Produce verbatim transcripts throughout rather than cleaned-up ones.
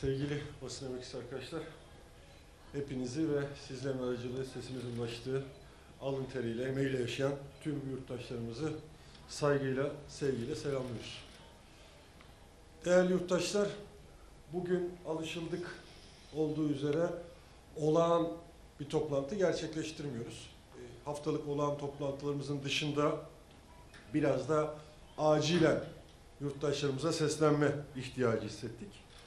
Sevgili basın emekçisi arkadaşlar, hepinizi ve sizlerin aracılığıyla sesimizin ulaştığı, alın teriyle, emeğiyle yaşayan tüm yurttaşlarımızı saygıyla, sevgiyle selamlıyoruz. Değerli yurttaşlar, bugün alışıldık olduğu üzere olağan bir toplantı gerçekleştirmiyoruz. Haftalık olağan toplantılarımızın dışında biraz da acilen yurttaşlarımıza seslenme ihtiyacı hissettik.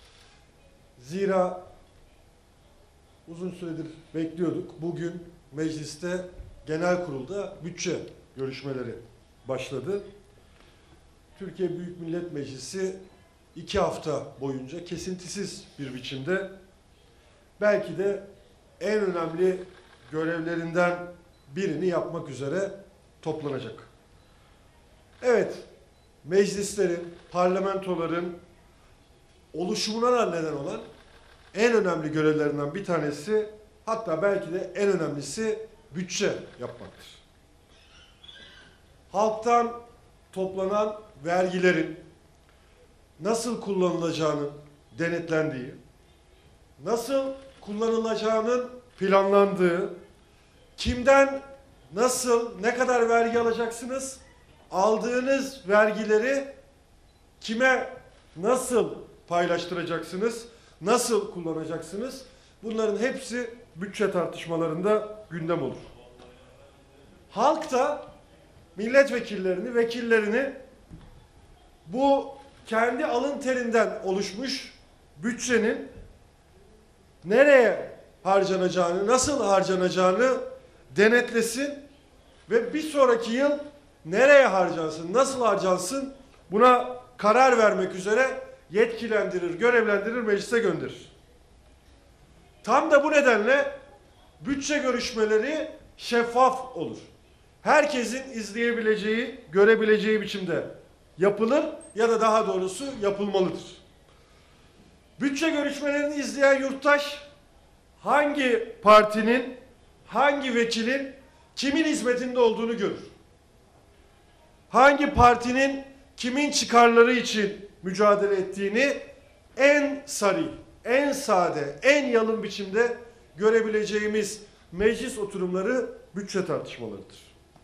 Zira uzun süredir bekliyorduk. Bugün mecliste, genel kurulda bütçe görüşmeleri başladı. Türkiye Büyük Millet Meclisi iki hafta boyunca kesintisiz bir biçimde belki de en önemli görevlerinden birini yapmak üzere toplanacak. Evet, meclislerin, parlamentoların oluşumuna da neden olan en önemli görevlerinden bir tanesi, hatta belki de en önemlisi bütçe yapmaktır. Halktan toplanan vergilerin nasıl kullanılacağının denetlendiği, nasıl kullanılacağının planlandığı, kimden nasıl, ne kadar vergi alacaksınız, aldığınız vergileri kime nasıl paylaştıracaksınız, nasıl kullanacaksınız? Bunların hepsi bütçe tartışmalarında gündem olur. Halk da milletvekillerini, vekillerini bu kendi alın terinden oluşmuş bütçenin nereye harcanacağını, nasıl harcanacağını denetlesin ve bir sonraki yıl nereye harcansın, nasıl harcansın buna karar vermek üzere yetkilendirir, görevlendirir, meclise gönderir. Tam da bu nedenle bütçe görüşmeleri şeffaf olur. Herkesin izleyebileceği, görebileceği biçimde yapılır ya da daha doğrusu yapılmalıdır. Bütçe görüşmelerini izleyen yurttaş hangi partinin, hangi vekilin kimin hizmetinde olduğunu görür. Hangi partinin kimin çıkarları için mücadele ettiğini en sarih, en sade, en yalın biçimde görebileceğimiz meclis oturumları bütçe tartışmalarıdır.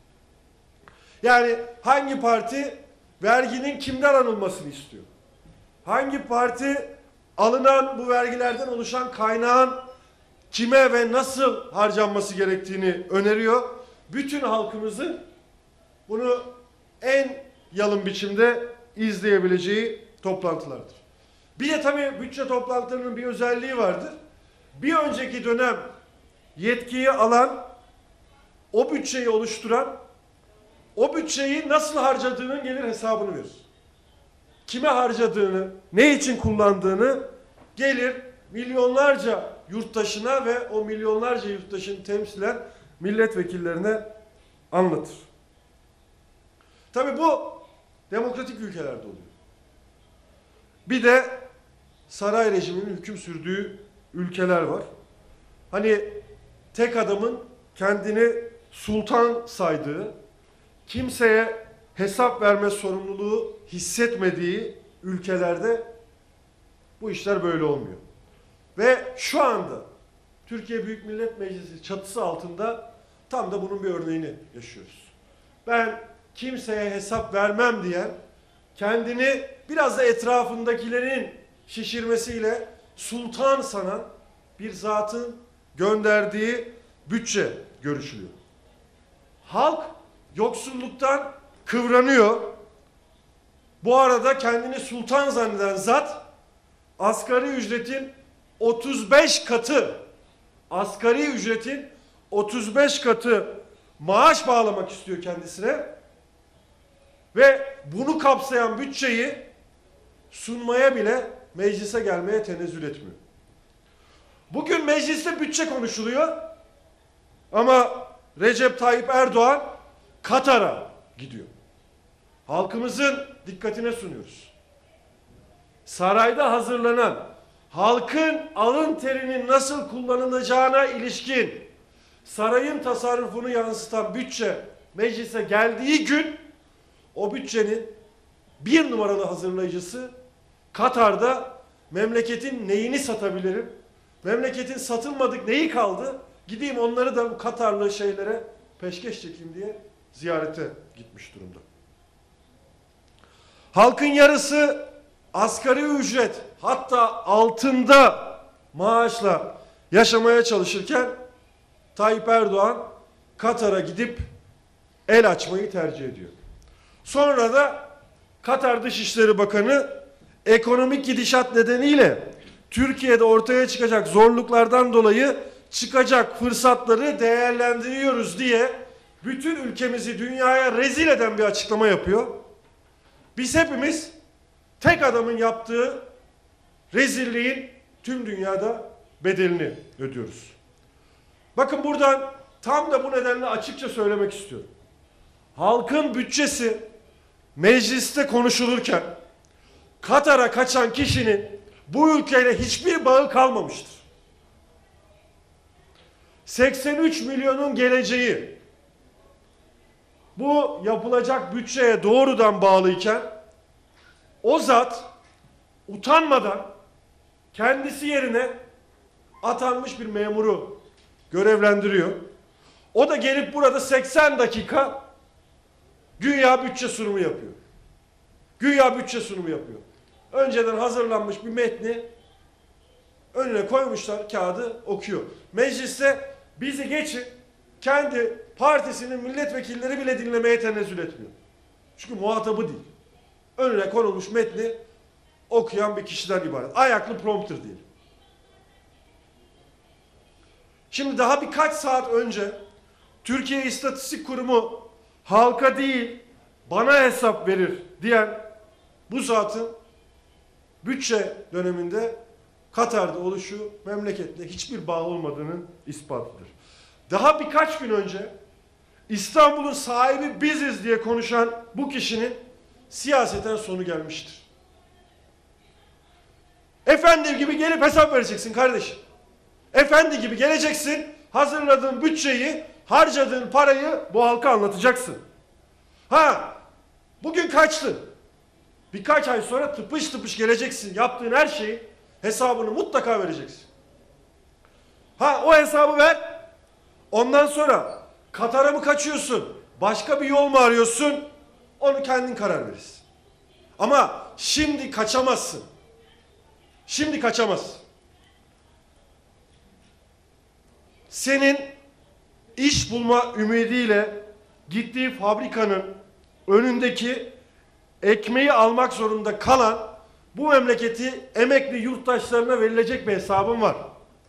Yani hangi parti verginin kimden alınmasını istiyor? Hangi parti alınan bu vergilerden oluşan kaynağın kime ve nasıl harcanması gerektiğini öneriyor? Bütün halkımızın bunu en yalın biçimde izleyebileceği toplantılardır. Bir de tabii bütçe toplantılarının bir özelliği vardır. Bir önceki dönem yetkiyi alan, o bütçeyi oluşturan, o bütçeyi nasıl harcadığının gelir hesabını verir. Kime harcadığını, ne için kullandığını gelir milyonlarca yurttaşına ve o milyonlarca yurttaşını temsilen milletvekillerine anlatır. Tabii bu demokratik ülkelerde oluyor. Bir de saray rejiminin hüküm sürdüğü ülkeler var. Hani tek adamın kendini sultan saydığı, kimseye hesap verme sorumluluğu hissetmediği ülkelerde bu işler böyle olmuyor. Ve şu anda Türkiye Büyük Millet Meclisi çatısı altında tam da bunun bir örneğini yaşıyoruz. Ben kimseye hesap vermem diyen, kendini biraz da etrafındakilerin şişirmesiyle sultan sanan bir zatın gönderdiği bütçe görüşülüyor. Halk yoksulluktan kıvranıyor. Bu arada kendini sultan zanneden zat asgari ücretin otuz beş katı, asgari ücretin otuz beş katı maaş bağlamak istiyor kendisine ve bunu kapsayan bütçeyi sunmaya bile meclise gelmeye tenezzül etmiyor. Bugün mecliste bütçe konuşuluyor ama Recep Tayyip Erdoğan Katar'a gidiyor. Halkımızın dikkatine sunuyoruz. Sarayda hazırlanan halkın alın terinin nasıl kullanılacağına ilişkin sarayın tasarrufunu yansıtan bütçe meclise geldiği gün o bütçenin bir numaralı hazırlayıcısı Katar'da memleketin neyini satabilirim? Memleketin satılmadık neyi kaldı? Gideyim onları da bu Katarlı şeylere peşkeş çekeyim diye ziyarete gitmiş durumda. Halkın yarısı asgari ücret, hatta altında maaşla yaşamaya çalışırken Tayyip Erdoğan Katar'a gidip el açmayı tercih ediyor. Sonra da Katar Dışişleri Bakanı ekonomik gidişat nedeniyle Türkiye'de ortaya çıkacak zorluklardan dolayı çıkacak fırsatları değerlendiriyoruz diye bütün ülkemizi dünyaya rezil eden bir açıklama yapıyor. Biz hepimiz tek adamın yaptığı rezilliğin tüm dünyada bedelini ödüyoruz. Bakın buradan tam da bu nedenle açıkça söylemek istiyorum. Halkın bütçesi mecliste konuşulurken Katar'a kaçan kişinin bu ülkeyle hiçbir bağı kalmamıştır. seksen üç milyonun geleceği bu yapılacak bütçeye doğrudan bağlıyken o zat utanmadan kendisi yerine atanmış bir memuru görevlendiriyor. O da gelip burada seksen dakika güya bütçe sunumu yapıyor. Güya bütçe sunumu yapıyor. Önceden hazırlanmış bir metni önüne koymuşlar, kağıdı okuyor. Mecliste bizi geçin, kendi partisinin milletvekilleri bile dinlemeye tenezzül etmiyor. Çünkü muhatabı değil. Önüne konulmuş metni okuyan bir kişiden ibaret. Ayaklı prompter diyelim. Şimdi daha birkaç saat önce Türkiye İstatistik Kurumu halka değil bana hesap verir diyen bu zatın bütçe döneminde Katar'da oluşu memleketle hiçbir bağ olmadığının ispatıdır. Daha birkaç gün önce İstanbul'un sahibi biziz diye konuşan bu kişinin siyaseten sonu gelmiştir. Efendi gibi gelip hesap vereceksin kardeşim. Efendi gibi geleceksin, hazırladığın bütçeyi, harcadığın parayı bu halka anlatacaksın. Ha, bugün kaçtı. Birkaç ay sonra tıpış tıpış geleceksin. Yaptığın her şeyi hesabını mutlaka vereceksin. Ha, o hesabı ver. Ondan sonra Katar'a mı kaçıyorsun? Başka bir yol mu arıyorsun? Onu kendin karar verirsin. Ama şimdi kaçamazsın. Şimdi kaçamazsın. Senin iş bulma ümidiyle gittiği fabrikanın önündeki ekmeği almak zorunda kalan bu memleketi emekli yurttaşlarına verilecek bir hesabım var.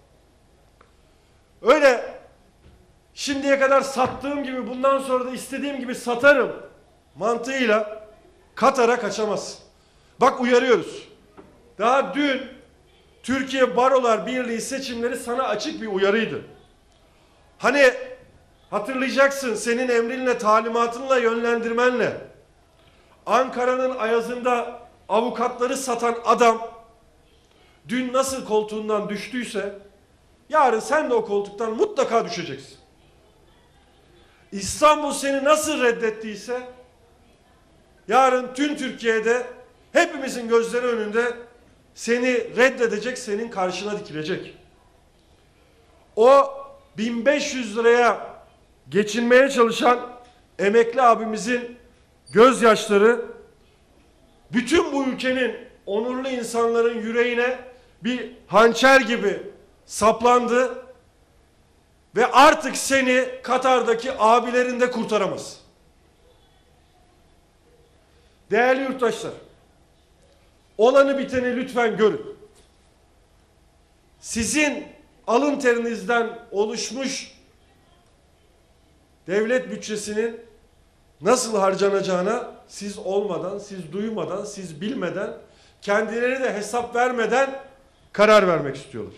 Öyle şimdiye kadar sattığım gibi bundan sonra da istediğim gibi satarım mantığıyla Katar'a kaçamazsın. Bak uyarıyoruz. Daha dün Türkiye Barolar Birliği seçimleri sana açık bir uyarıydı. Hani hatırlayacaksın, senin emrinle, talimatınla, yönlendirmenle Ankara'nın ayazında avukatları satan adam dün nasıl koltuğundan düştüyse yarın sen de o koltuktan mutlaka düşeceksin. İstanbul seni nasıl reddettiyse yarın tüm Türkiye'de hepimizin gözleri önünde seni reddedecek, senin karşına dikilecek. O bin beş yüz liraya geçinmeye çalışan emekli abimizin gözyaşları bütün bu ülkenin onurlu insanların yüreğine bir hançer gibi saplandı ve artık seni Katar'daki abilerin de kurtaramaz. Değerli yurttaşlar, olanı biteni lütfen görün. Sizin alın terinizden oluşmuş devlet bütçesinin nasıl harcanacağına siz olmadan, siz duymadan, siz bilmeden, kendileri de hesap vermeden karar vermek istiyorlar.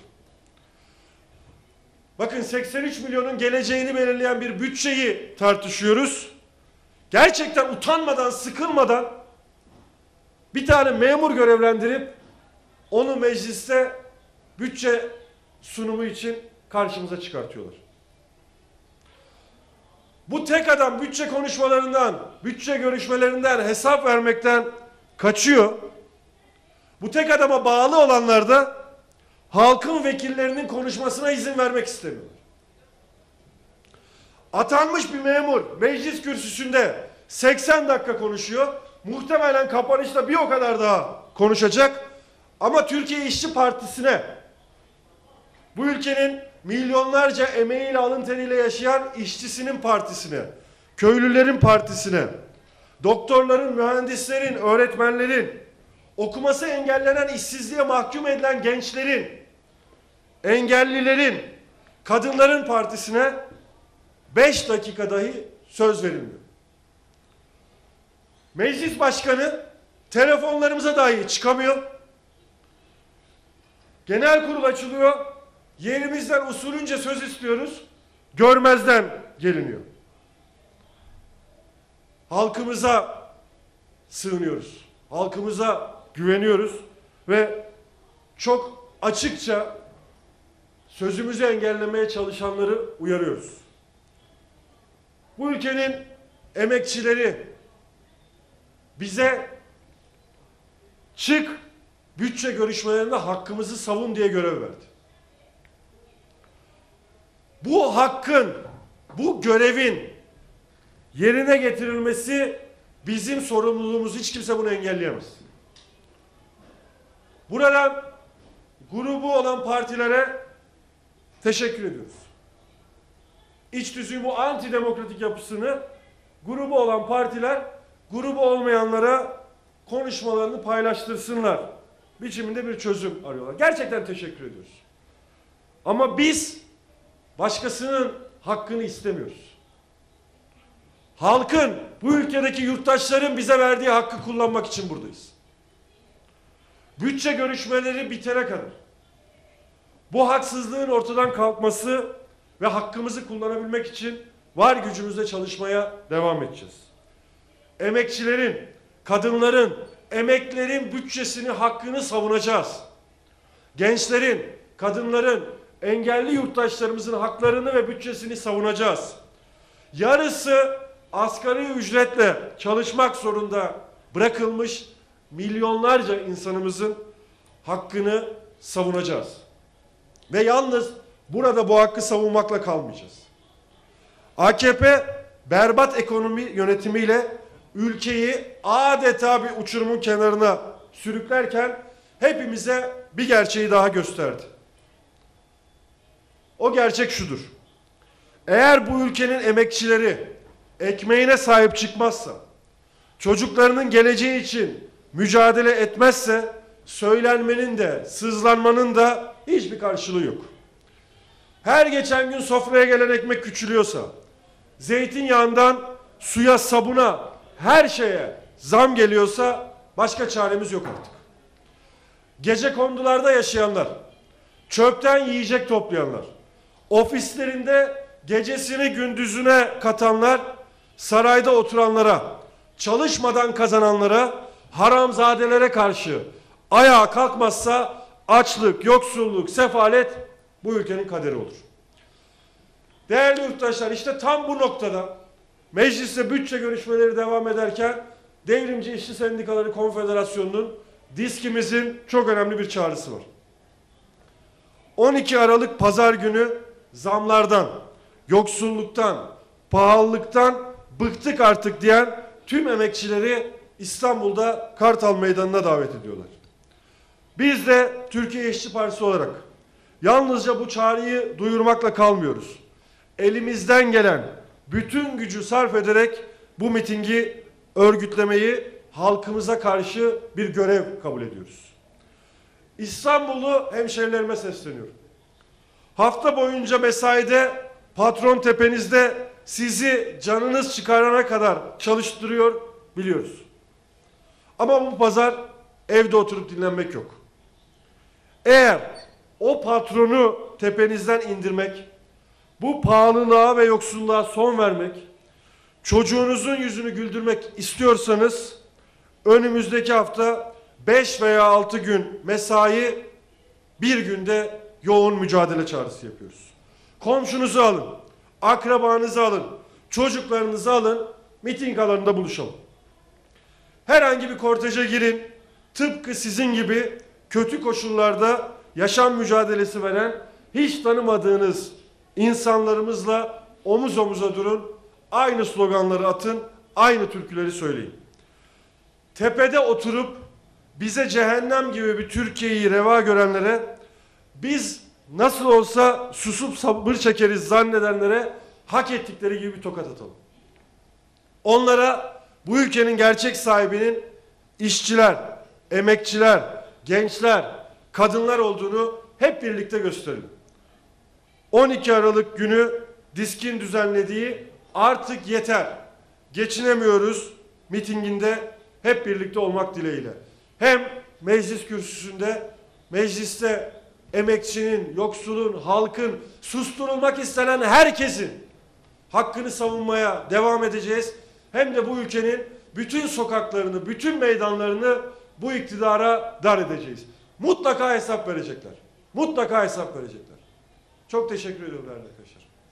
Bakın seksen üç milyonun geleceğini belirleyen bir bütçeyi tartışıyoruz. Gerçekten utanmadan, sıkılmadan bir tane memur görevlendirip onu mecliste bütçe sunumu için karşımıza çıkartıyorlar. Bu tek adam bütçe konuşmalarından, bütçe görüşmelerinden hesap vermekten kaçıyor. Bu tek adama bağlı olanlar da halkın vekillerinin konuşmasına izin vermek istemiyorlar. Atanmış bir memur meclis kürsüsünde seksen dakika konuşuyor. Muhtemelen kapanışta bir o kadar daha konuşacak. Ama Türkiye İşçi Partisi'ne, bu ülkenin milyonlarca emeğiyle, alın teriyle yaşayan işçisinin partisine, köylülerin partisine, doktorların, mühendislerin, öğretmenlerin, okuması engellenen, işsizliğe mahkum edilen gençlerin, engellilerin, kadınların partisine beş dakika dahi söz verilmiyor. Meclis başkanı telefonlarımıza dahi çıkamıyor. Genel kurul açılıyor. Yerimizden usulünce söz istiyoruz. Görmezden geliniyor. Halkımıza sığınıyoruz. Halkımıza güveniyoruz ve çok açıkça sözümüzü engellemeye çalışanları uyarıyoruz. Bu ülkenin emekçileri bize çık bütçe görüşmelerinde hakkımızı savun diye görev verdi. Bu hakkın, bu görevin yerine getirilmesi bizim sorumluluğumuz. Hiç kimse bunu engelleyemez. Buradan grubu olan partilere teşekkür ediyoruz. İç tüzüğü bu antidemokratik yapısını grubu olan partiler grubu olmayanlara konuşmalarını paylaştırsınlar biçiminde bir çözüm arıyorlar. Gerçekten teşekkür ediyoruz. Ama biz başkasının hakkını istemiyoruz. Halkın, bu ülkedeki yurttaşların bize verdiği hakkı kullanmak için buradayız. Bütçe görüşmeleri bitene kadar bu haksızlığın ortadan kalkması ve hakkımızı kullanabilmek için var gücümüzle çalışmaya devam edeceğiz. Emekçilerin, kadınların, emeklerin bütçesini, hakkını savunacağız. Gençlerin, kadınların, engelli yurttaşlarımızın haklarını ve bütçesini savunacağız. Yarısı asgari ücretle çalışmak zorunda bırakılmış milyonlarca insanımızın hakkını savunacağız. Ve yalnız burada bu hakkı savunmakla kalmayacağız. A K P berbat ekonomi yönetimiyle ülkeyi adeta bir uçurumun kenarına sürüklerken hepimize bir gerçeği daha gösterdi. O gerçek şudur: eğer bu ülkenin emekçileri ekmeğine sahip çıkmazsa, çocuklarının geleceği için mücadele etmezse, söylenmenin de, sızlanmanın da hiçbir karşılığı yok. Her geçen gün sofraya gelen ekmek küçülüyorsa, zeytinyağından suya, sabuna, her şeye zam geliyorsa başka çaremiz yok artık. Gecekondularda yaşayanlar, çöpten yiyecek toplayanlar, ofislerinde gecesini gündüzüne katanlar, sarayda oturanlara, çalışmadan kazananlara, haramzadelere karşı ayağa kalkmazsa açlık, yoksulluk, sefalet bu ülkenin kaderi olur. Değerli yurttaşlar, işte tam bu noktada mecliste bütçe görüşmeleri devam ederken Devrimci İşçi Sendikaları Konfederasyonu'nun diskimizin çok önemli bir çağrısı var. on iki Aralık Pazar günü zamlardan, yoksulluktan, pahalılıktan bıktık artık diyen tüm emekçileri İstanbul'da Kartal Meydanı'na davet ediyorlar. Biz de Türkiye İşçi Partisi olarak yalnızca bu çağrıyı duyurmakla kalmıyoruz. Elimizden gelen bütün gücü sarf ederek bu mitingi örgütlemeyi halkımıza karşı bir görev kabul ediyoruz. İstanbullu hemşerilerime sesleniyorum. Hafta boyunca mesaide, patron tepenizde sizi canınız çıkarana kadar çalıştırıyor biliyoruz. Ama bu pazar evde oturup dinlenmek yok. Eğer o patronu tepenizden indirmek, bu pahalılığa ve yoksulluğa son vermek, çocuğunuzun yüzünü güldürmek istiyorsanız önümüzdeki hafta beş veya altı gün mesai, bir günde yoğun mücadele çağrısı yapıyoruz. Komşunuzu alın, akrabanızı alın, çocuklarınızı alın, miting alanında buluşalım. Herhangi bir korteje girin, tıpkı sizin gibi kötü koşullarda yaşam mücadelesi veren hiç tanımadığınız insanlarımızla omuz omuza durun, aynı sloganları atın, aynı türküleri söyleyin. Tepede oturup bize cehennem gibi bir Türkiye'yi reva görenlere, biz nasıl olsa susup sabır çekeriz zannedenlere hak ettikleri gibi bir tokat atalım. Onlara bu ülkenin gerçek sahibinin işçiler, emekçiler, gençler, kadınlar olduğunu hep birlikte gösterelim. on iki Aralık günü DİSK'in düzenlediği "Artık Yeter, Geçinemiyoruz" mitinginde hep birlikte olmak dileğiyle. Hem meclis kürsüsünde, mecliste emekçinin, yoksulun, halkın, susturulmak istenen herkesin hakkını savunmaya devam edeceğiz. Hem de bu ülkenin bütün sokaklarını, bütün meydanlarını bu iktidara dar edeceğiz. Mutlaka hesap verecekler. Mutlaka hesap verecekler. Çok teşekkür ediyorum değerli arkadaşlar.